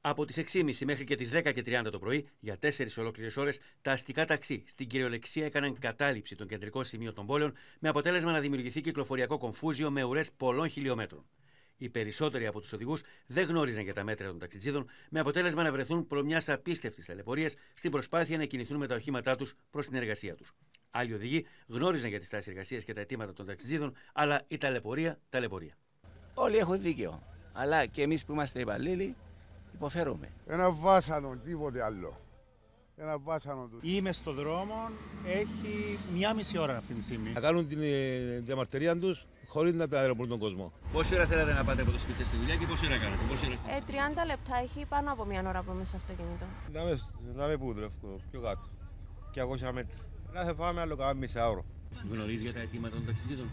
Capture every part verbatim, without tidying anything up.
Από τις έξι και μισή μέχρι και τις δέκα και τριάντα το πρωί, για τέσσερις ολόκληρες ώρες, τα αστικά ταξί στην κυριολεξία έκαναν κατάληψη των κεντρικών σημείων των πόλεων, με αποτέλεσμα να δημιουργηθεί κυκλοφοριακό κομφούζιο με ουρές πολλών χιλιόμετρων. Οι περισσότεροι από τους οδηγούς δεν γνώριζαν για τα μέτρα των ταξιτζίδων, με αποτέλεσμα να βρεθούν προ μιας απίστευτης ταλαιπωρίας στην προσπάθεια να κινηθούν με τα οχήματά τους προς την εργασία τους. Άλλοι οδηγοί γνώριζαν για τις τάσεις εργασίας και τα αιτήματα των ταξιτζίδων, αλλά η ταλαιπωρία, ταλαιπωρία. Όλοι έχουν δίκαιο. Αλλά και εμείς που είμαστε υπαλλήλοι, υποφέρουμε. Ένα βάσανο, τίποτε άλλο. Ένα βάσανο του. Είμαι στο δρόμο, έχει μία μισή ώρα αυτή τη στιγμή. Να κάνουν την διαμαρτυρία τους χωρίς να τα αεροπορούν τον κόσμο. Πόση ώρα θέλατε να πάτε από το σπίτι σας στη δουλειά και πόση ώρα κάνατε? Πόση ώρα... Ε, τριάντα λεπτά, έχει πάνω από μία ώρα που είμαι στο αυτοκίνητο. Να με, να με πού τρέφω, πιο κάτω. διακόσια μέτρα. Να θα φάμε άλλο κάνα μισά ώρα. Γνωρίζει για τα αιτήματα των ταξιτζίδων?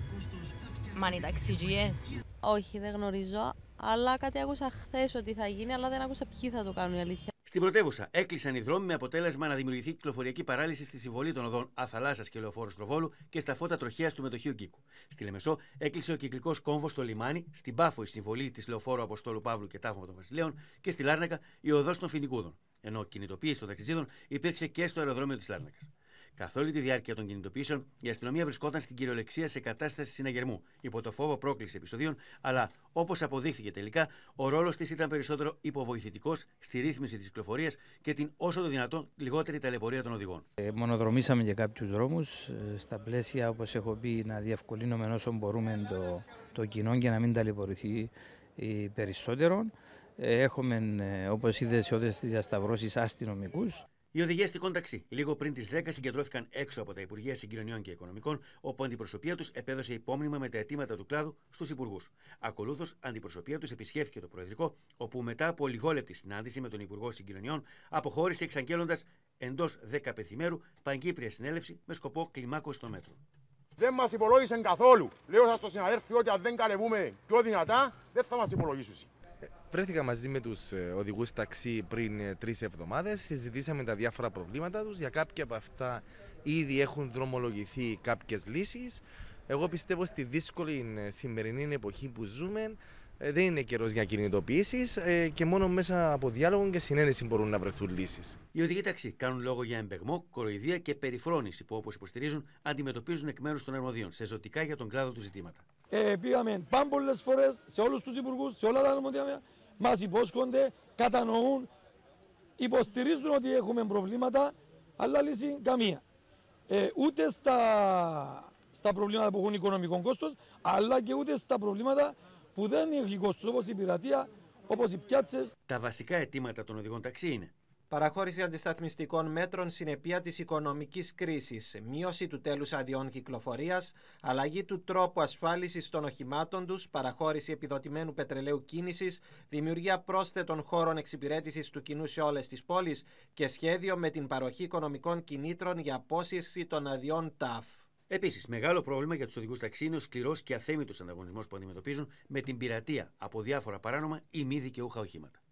Μα είναι ταξιτζίες. Όχι, δεν γνωρίζω. Αλλά κάτι άκουσα χθες ότι θα γίνει, αλλά δεν άκουσα ποιοι θα το κάνουν, η αλήθεια. Στην πρωτεύουσα έκλεισαν οι δρόμοι με αποτέλεσμα να δημιουργηθεί κυκλοφοριακή παράλυση στη συμβολή των οδών Αθαλάσσας και Λεωφόρου Στροβόλου και στα φώτα τροχέας του Μετοχείου Κίκου. Στη Λεμεσό έκλεισε ο κυκλικός κόμβος στο λιμάνι, στην Πάφο η συμβολή της Λεωφόρου Αποστόλου Παύλου και Τάφου των Βασιλέων και στη Λάρνακα η οδός των Φοινικούδων. Ενώ κινητοποίηση των ταξιτζίδων υπήρξε και στο αεροδρόμιο της Λάρνακας. Καθ' όλη τη διάρκεια των κινητοποιήσεων, η αστυνομία βρισκόταν στην κυριολεξία σε κατάσταση συναγερμού, υπό το φόβο πρόκληση επεισοδίων, αλλά όπως αποδείχθηκε τελικά, ο ρόλος της ήταν περισσότερο υποβοηθητικός στη ρύθμιση της κυκλοφορίας και την όσο το δυνατόν λιγότερη ταλαιπωρία των οδηγών. Ε, μονοδρομήσαμε για κάποιους δρόμους, ε, στα πλαίσια, όπως έχω πει, να διευκολύνουμε όσο μπορούμε το, το κοινό και να μην ταλαιπωρηθεί ε, περισσότερο. Ε, έχουμε, ε, όπως είδες, σε όλες τις διασταυρώσεις αστυνομικούς. Οι οδηγοί αστικών ταξί, λίγο πριν τις δέκα, συγκεντρώθηκαν έξω από τα Υπουργεία Συγκοινωνιών και Οικονομικών, όπου αντιπροσωπεία τους επέδωσε υπόμνημα με τα αιτήματα του κλάδου στους υπουργούς. Ακολούθως, αντιπροσωπεία τους επισκέφθηκε το Προεδρικό, όπου μετά από λιγόλεπτη συνάντηση με τον Υπουργό Συγκοινωνιών, αποχώρησε εξαγγέλλοντας εντός δέκα πενθήμερου παγκύπρια συνέλευση με σκοπό κλιμάκωση των μέτρων. Δεν μας υπολόγισαν καθόλου. Λέω σας στο συναδέλφι ότι αν δεν καλεβούμε πιο δυνατά, δεν θα μας υπολογίσουν. Βρέθηκα μαζί με τους οδηγούς ταξί πριν τρεις εβδομάδες, συζητήσαμε τα διάφορα προβλήματα τους, για κάποια από αυτά ήδη έχουν δρομολογηθεί κάποιες λύσεις. Εγώ πιστεύω στη δύσκολη σημερινή εποχή που ζούμε δεν είναι καιρός για κινητοποιήσεις και μόνο μέσα από διάλογο και συνένεση μπορούν να βρεθούν λύσεις. Οι οδηγοί ταξί κάνουν λόγο για εμπεγμό, κοροϊδία και περιφρόνηση που, όπως υποστηρίζουν, αντιμετωπίζουν εκ μέρους των αρμοδίων σε ζωτικά για τον κλάδο του ζητήματα. Ε, πήγαμε πάμπολες φορές σε όλους τους υπουργούς, σε όλα τα αρμόδια, μας υπόσχονται, κατανοούν, υποστηρίζουν ότι έχουμε προβλήματα, αλλά λύση καμία. Ε, ούτε στα, στα προβλήματα που έχουν οικονομικό κόστος, αλλά και ούτε στα προβλήματα που δεν έχει κόστος, όπως η πειρατεία, όπως οι πιάτσες. Τα βασικά αιτήματα των οδηγών ταξί είναι: παραχώρηση αντισταθμιστικών μέτρων συνεπία της οικονομικής κρίσης, μείωση του τέλους αδειών κυκλοφορίας, αλλαγή του τρόπου ασφάλισης των οχημάτων τους, παραχώρηση επιδοτημένου πετρελαίου κίνησης, δημιουργία πρόσθετων χώρων εξυπηρέτησης του κοινού σε όλες τις πόλεις και σχέδιο με την παροχή οικονομικών κινήτρων για απόσυρση των αδειών ΤΑΦ. Επίσης, μεγάλο πρόβλημα για τους οδηγούς ταξί είναι ο σκληρός και αθέμητος ανταγωνισμός που αντιμετωπίζουν με την πειρατεία από διάφορα παράνομα ή μη δικαιούχα οχήματα.